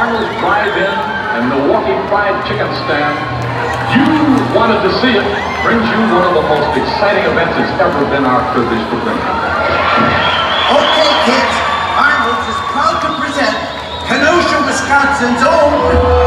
Arnold's Drive-In and Milwaukee Fried Chicken Stand. You wanted to see it. Brings you one of the most exciting events it's ever been our privilege to bring you. Okay, kids. Arnold's is proud to present Kenosha, Wisconsin's own